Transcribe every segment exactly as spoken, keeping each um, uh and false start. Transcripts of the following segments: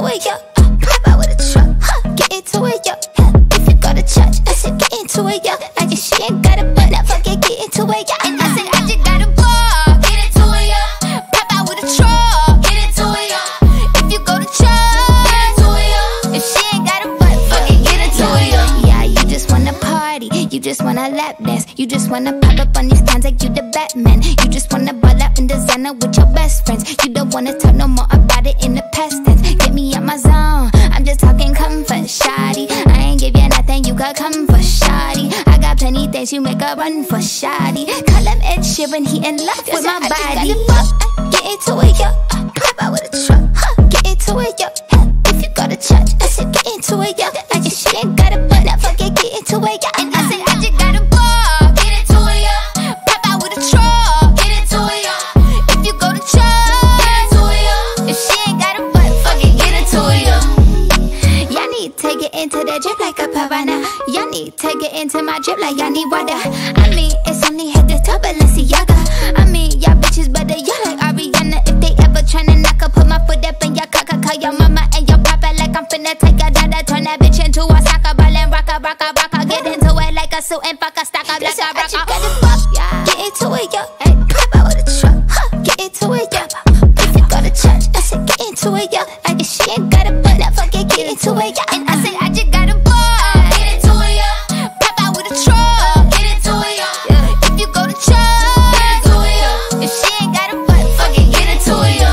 it, yeah. Uh, pop out with a truck, huh? Get into it, yeah. Huh. If you go to church, I said get into it, yeah. Like if she ain't got a butt, now fuck it, get into it, yeah. And I said I just got a ball, get into it, yeah. Pop out with a truck, get into it, yeah. If you go to church, get into it, yeah. If she ain't got a butt, fuck it, get into it, yeah. Yeah, you just wanna party, you just wanna lap dance, you just wanna pop up on these cans like you the Batman. You just wanna ball out in designer with your best friends. You don't wanna talk no more about it in the past tense. Get me out my zone, I'm just talking comfort, shawty. I ain't give you nothing, you could come for shawty. I got plenty things you make a run for shawty. Call him Ed Sheeran, he in love with my body. Get into it, yo, uh, pop out with a truck, huh? Get into it, yo, huh? If you go to church, I said get into it, yo. Like if she ain't got a butt, now fuck it, get into it, yo. And I said I just got a ball, get into it, yo. Pop out with a truck, get into it, yo. If you go to church, get into it, yo. If she ain't got a butt, fuck it, get into it, yo. Y'all need to get into that drip like a piranha. Y'all need to get into my drip like y'all need water. I mean, it's only head to toe, Balenciaga. I mean, y'all bitches better, y'all like Ariana. If they ever tryna knock up, put my foot up in your cock. Call your mama and your papa like I'm finna take a dada. Turn that bitch into a soccer ball and rock a, rock a, rock a. Get into it like a suit and fuck a stock up like a rock a. Get into it, yo. Hey, pop out with a truck, huh? Get into it, yo. If you go to church, I said get into it, yo. Like if she ain't got a butt, now fuck it, get into it, yo. And I said I just got a ball, get into it, yo. Pop out with a truck, get into it, yo. If you go to church, get into it, yo. If she ain't got a butt, fuck it, get into it, yo.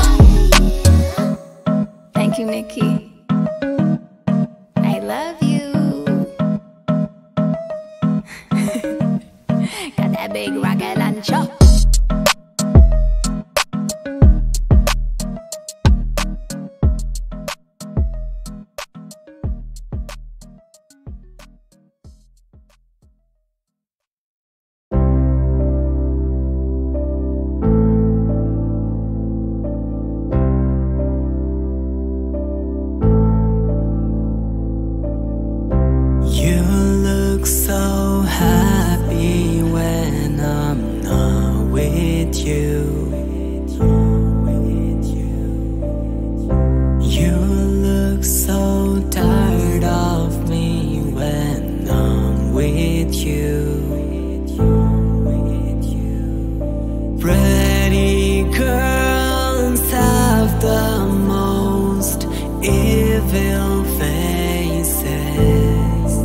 Thank you, Nikki. I love you. Got that big rocket launcher. You look so happy when I'm not with you. You look so tired of me when I'm with you. Pretty girls have the most evil faces.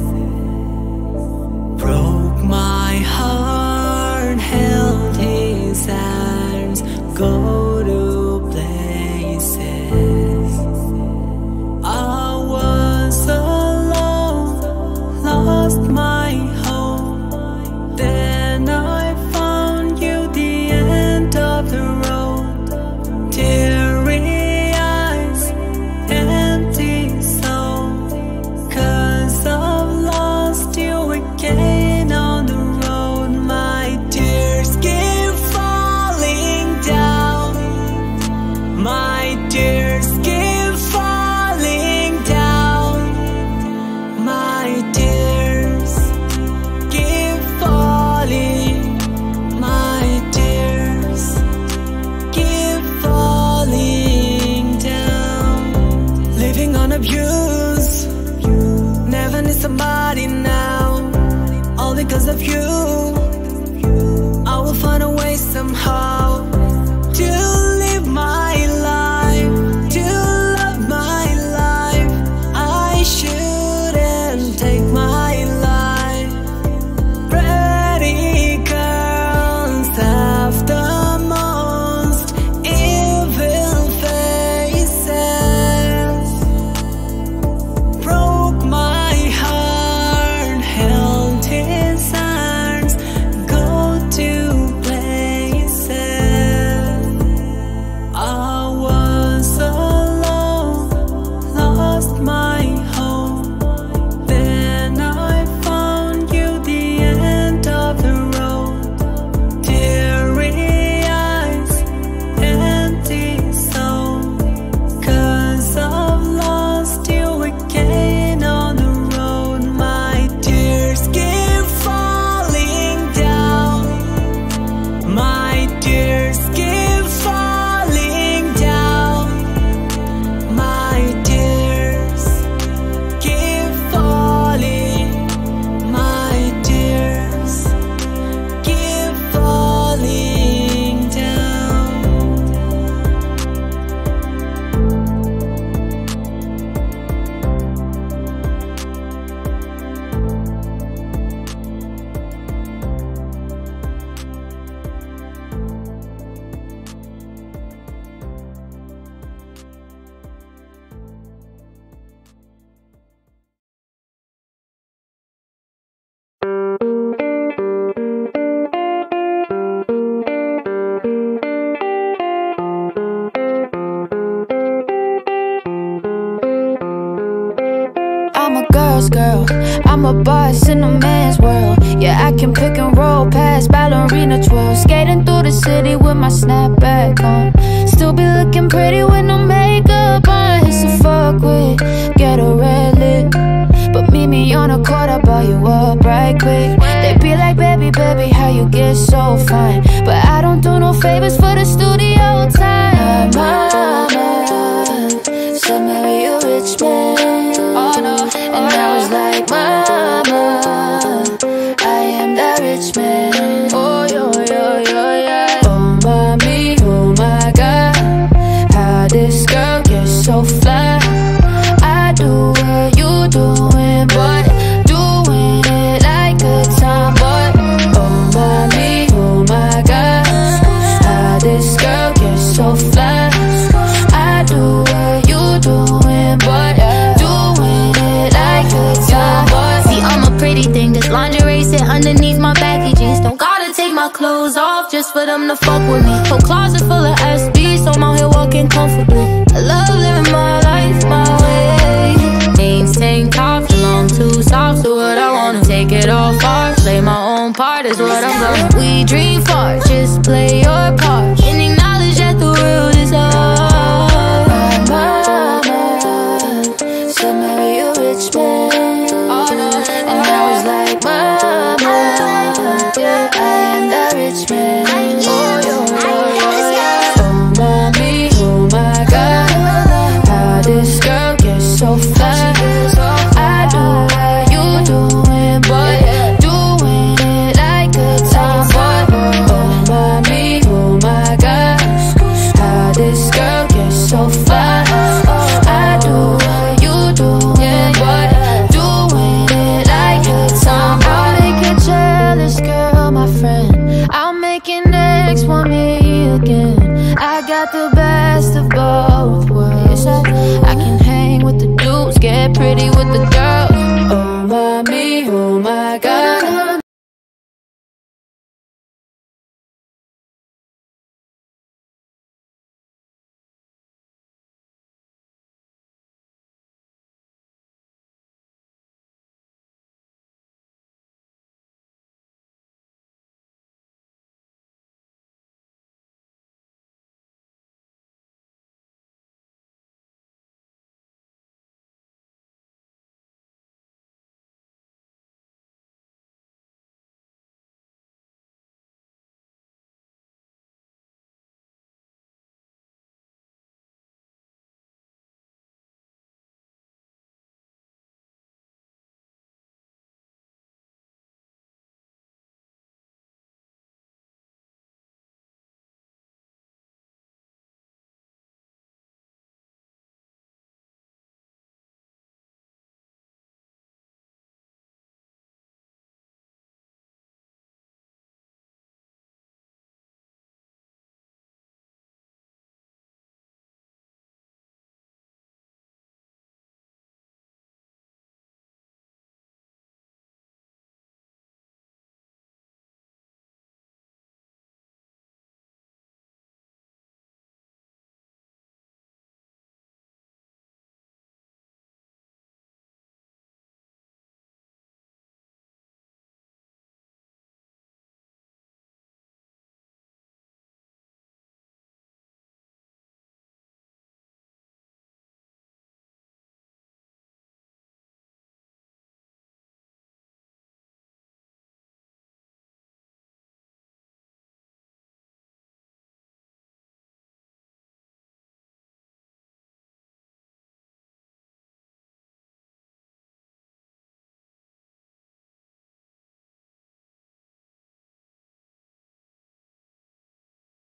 Broke my heart, held his hands, go to places. I was alone, lost my hope. Then I found you, the end of the road. Teary eyes, empty soul. Cause I've lost you again on the road. My tears keep falling down. My tears keep falling down. My tears keep falling. My tears keep falling down. Living on abuse, never need somebody now. All because of you, I will find a way somehow to live my life, to love my life. I shouldn't take my life. Pretty girls have the most evil faces. Broke my heart, held his hands, go to places. a boss in a man's world. Yeah, I can pick and roll past ballerina twirl. Skating through the city with my snapback on. Still be looking pretty with no makeup on. It's a fuck with, get a red lip. But meet me on a court, I'll buy you up right quick. They be like, baby, baby, how you get so fine? But I don't do no favors for the studio time. My mama said marry a rich man. Oh no, and I was like, mama, I am that rich man. Oh yo, yo, yo, yeah. Oh mommy, oh my God, how this girl gets so fly. I do what you doing, but doing it like a tomboy. Oh mommy, oh my God, how this girl gets so fly. I do what you doing, but doing it like a tomboy. See, I'm a pretty thing, this lingerie sit underneath my baggy jeans. Don't gotta take my clothes off just for them to fuck with me. Whole closet full of S Bs, so I'm out here walking comfortably. I love living my life my way. Jeans, tank tops, long too soft, do what I wanna. Take it all far, play my own part is what I'm going. We dream far, just play your part.